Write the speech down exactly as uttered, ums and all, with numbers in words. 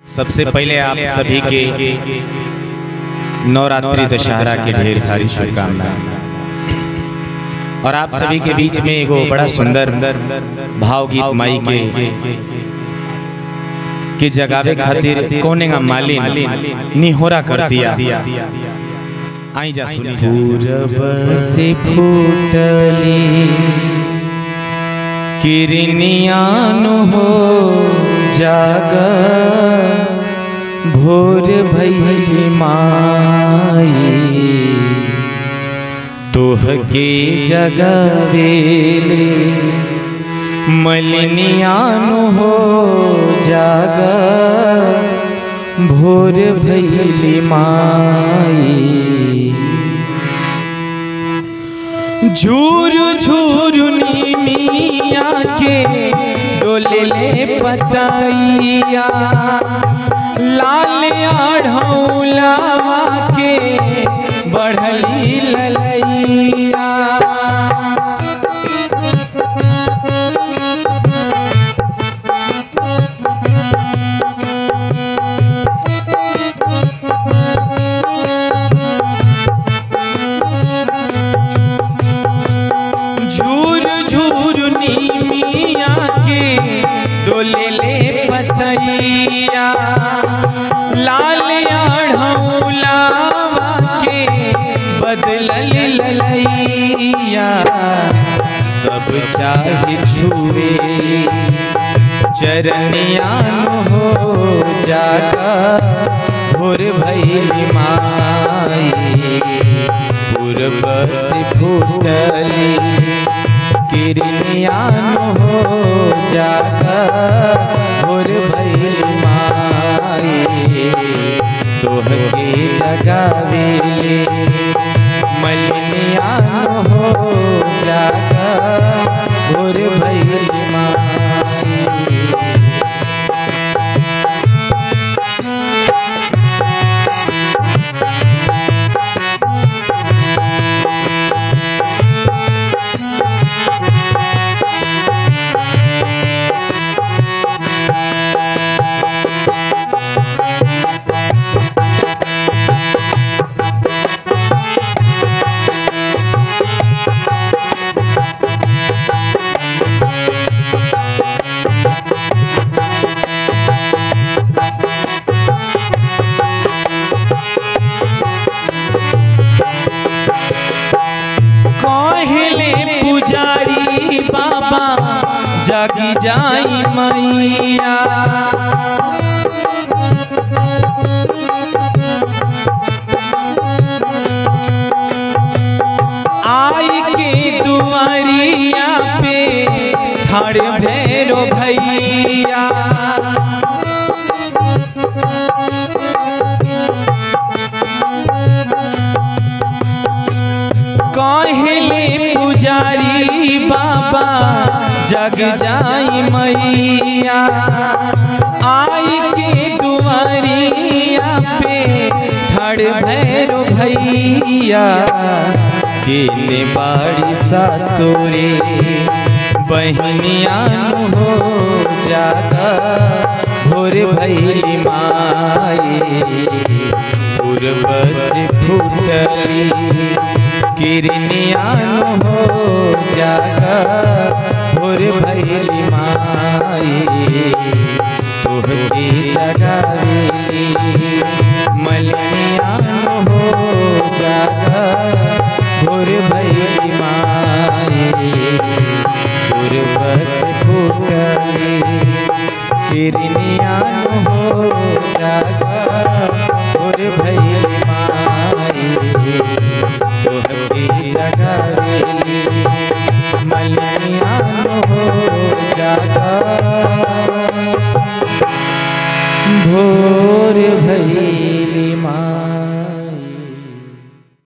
सबसे पहले आप सभी के नवरात्रि दशहरा के ढेर सारी शुभकामनाएं। और आप सभी के बीच में एगो बड़ा सुंदर भावगीत माई के के जगावे खातिर कोने का मालिन निहोरा कर दिया। आई जा सुनी। पूरब से फूटली किरनियान हो जागा, भोर भइली माई तोह के जगावेले, मलिनियान हो जागा, भोर भइली माई। झूर झूर नीमिया के डोले ले पताइया, लाल आढ़ौलावा के बढ़ली ललैया। झूर झूर नीमिया के डोले ले पतैया, लाल आढ़ौलावा के बदलल ललैया। सब चाहे छुए चरनियान हो जागा, भोर भइली माई पूरब से फूटली किरनियान हो जागा, भोर भइली माई तोह के जगावेले, मलिनियान हो जागा, भोर भइली माई। पुजारी बाबा जागी जाई मैया, आई के दुआरिया पे ठाड़ भैरो भैया। कहले पुजारी बाबा जग जाई मैया, आई के दुआरिया पे ठाड़ भैरो भैया। केले बाड़ी सा तोरे बहनियान हो जागा, भोर भइली माई पूरब से फूटली किरनियान हो जागा, भोर भइली माई तोह के जगावेले, मलिनियान हो जागा, भोर भइली माई पूरब से फूटली किरनियान हो जागा, भोर भइली माई तोह के जगावेले, मलिनियान हो जागा, भोर